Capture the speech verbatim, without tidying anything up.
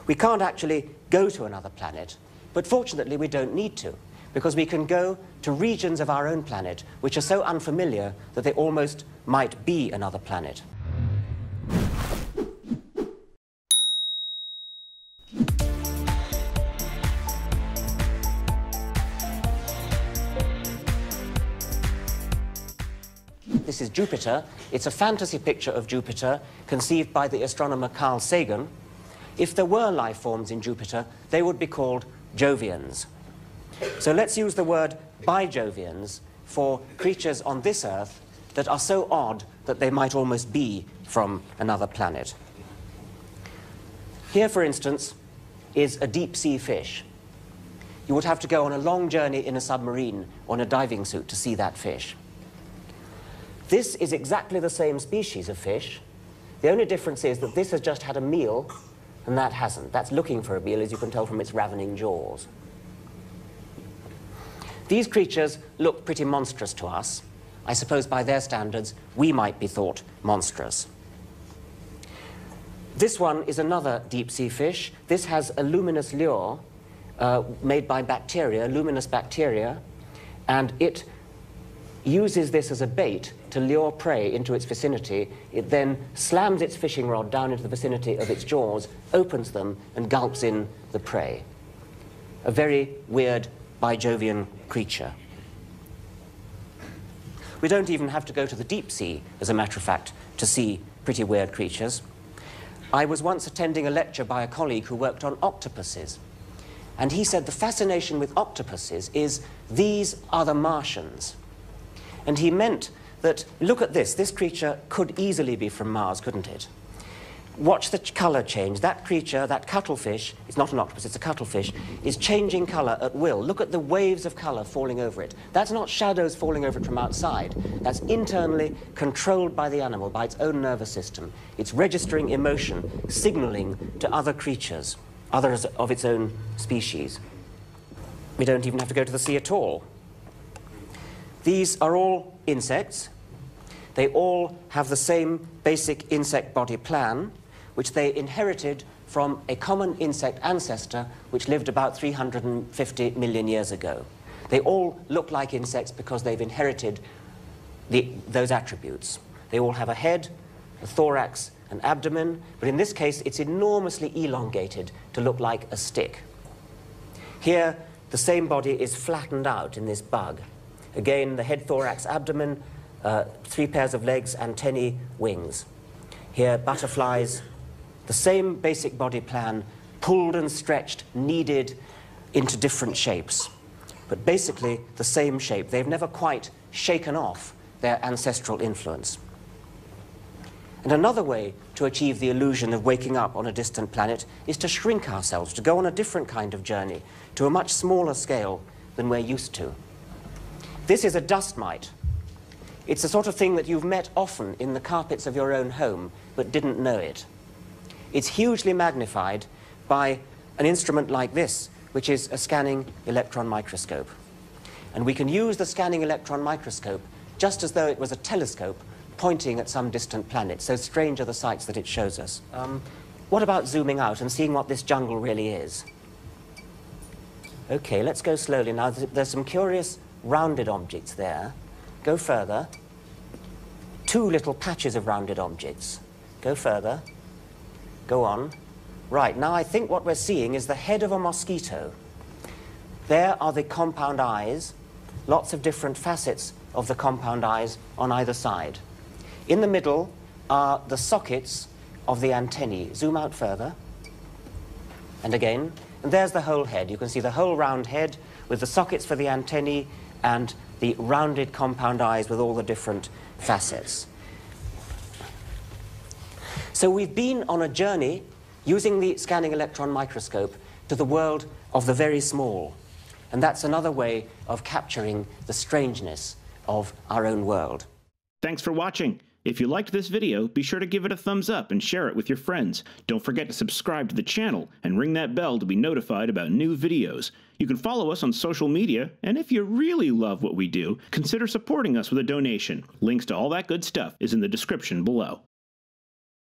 We can't actually go to another planet, but fortunately we don't need to, because we can go to regions of our own planet which are so unfamiliar that they almost might be another planet. This is Jupiter. It's a fantasy picture of Jupiter conceived by the astronomer Carl Sagan. If there were life forms in Jupiter, they would be called Jovians. So let's use the word bijovians for creatures on this Earth that are so odd that they might almost be from another planet. Here, for instance, is a deep-sea fish. You would have to go on a long journey in a submarine or in a diving suit to see that fish. This is exactly the same species of fish. The only difference is that this has just had a meal and that hasn't. That's looking for a meal, as you can tell from its ravening jaws. These creatures look pretty monstrous to us. I suppose by their standards, we might be thought monstrous. This one is another deep-sea fish. This has a luminous lure uh, made by bacteria, luminous bacteria, and it uses this as a bait to lure prey into its vicinity. It then slams its fishing rod down into the vicinity of its jaws, opens them, and gulps in the prey. A very weird bijovian creature. We don't even have to go to the deep sea, as a matter of fact, to see pretty weird creatures. I was once attending a lecture by a colleague who worked on octopuses, and he said the fascination with octopuses is these are the Martians. And he meant that, look at this, this creature could easily be from Mars, couldn't it? Watch the color change. That creature, that cuttlefish, it's not an octopus, it's a cuttlefish, is changing color at will. Look at the waves of color falling over it. That's not shadows falling over it from outside. That's internally controlled by the animal, by its own nervous system. It's registering emotion, signaling to other creatures, others of its own species. We don't even have to go to the sea at all. These are all insects. They all have the same basic insect body plan, which they inherited from a common insect ancestor which lived about three hundred fifty million years ago. They all look like insects because they've inherited the, those attributes. They all have a head, a thorax, an abdomen, but in this case it's enormously elongated to look like a stick. Here, the same body is flattened out in this bug. Again, the head, thorax, abdomen, uh, three pairs of legs, antennae, wings. Here, butterflies, the same basic body plan, pulled and stretched, kneaded into different shapes. But basically, the same shape. They've never quite shaken off their ancestral influence. And another way to achieve the illusion of waking up on a distant planet is to shrink ourselves, to go on a different kind of journey, to a much smaller scale than we're used to. This is a dust mite. It's the sort of thing that you've met often in the carpets of your own home, but didn't know it. It's hugely magnified by an instrument like this, which is a scanning electron microscope. And we can use the scanning electron microscope just as though it was a telescope pointing at some distant planet. So strange are the sights that it shows us. Um, what about zooming out and seeing what this jungle really is? OK, let's go slowly now. There's some curious rounded objects there. Go further. Two little patches of rounded objects. Go further. Go on. Right, now I think what we're seeing is the head of a mosquito. There are the compound eyes, lots of different facets of the compound eyes on either side. In the middle are the sockets of the antennae. Zoom out further. And again. And there's the whole head. You can see the whole round head with the sockets for the antennae and the rounded compound eyes with all the different facets. So we've been on a journey using the scanning electron microscope to the world of the very small. And that's another way of capturing the strangeness of our own world. Thanks for watching. If you liked this video, be sure to give it a thumbs up and share it with your friends. Don't forget to subscribe to the channel and ring that bell to be notified about new videos. You can follow us on social media, and if you really love what we do, consider supporting us with a donation. Links to all that good stuff is in the description below.